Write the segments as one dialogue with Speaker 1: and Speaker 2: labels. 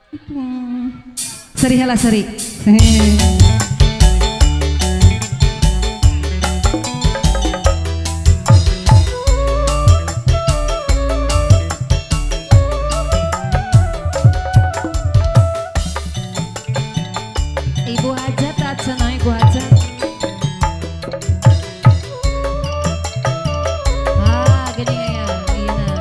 Speaker 1: Seri hela seri. Ibu hajat aja naik ibu hajat. Gini ya, iya nah.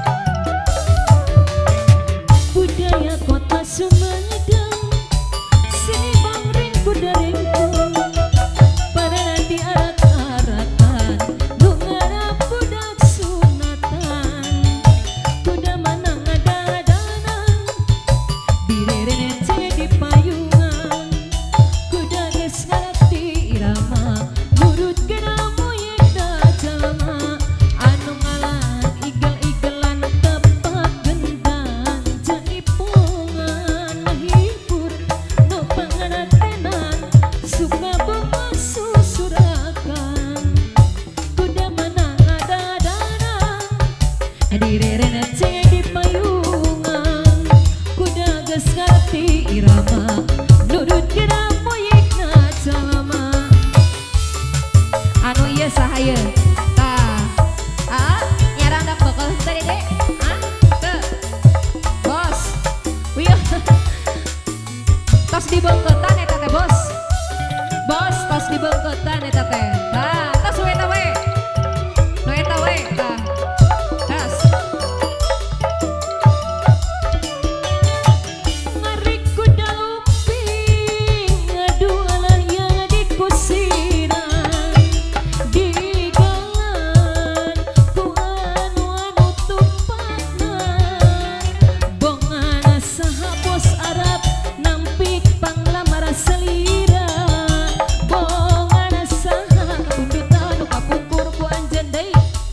Speaker 1: Budaya kota Sumedang, sini bangring kudaringku, pada nanti arak-arakan, dungana budak sunatan, kuda manang ada-adana, birere di payungan, kuda geus ngarti irama, nurut kena moyek da jalma, anu ngalan igel-igelan tepak gendang, jaipungan hibur, nu pangantenan, suka bunga susurakan, kuda manang ada-adana, direren di payungan, kuda geus ngarti irama, nurut kena moyek na jalma. Anu ieu sahaya tah nyarang dak bakal tadi deh teu bos wih tos dibengketan eta teh bos tos dibengketan eta teh tos we eta we nu eta we tah tos ngarik kuda lumping ngadu alaya di kusiran digalan ku anu tupana bongana saha bos Arab nampik panglamar selira bongana saha pundutan nu kapungkur ku anjeun deui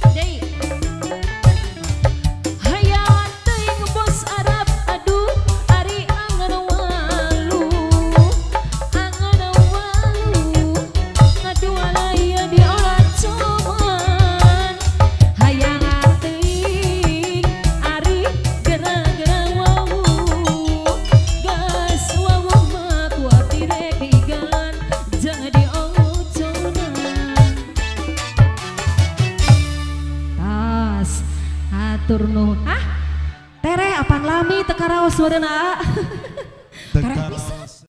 Speaker 1: hayang teuing bos Arab aduh ari angan walu ngadu alaya di olah cuman hayang teuing ari gerang-gerang wawu gas wawu mah kuat direk digalan jangan dioconan tas atur nuhun tere apan lami teu karaos wadeuna tere pisan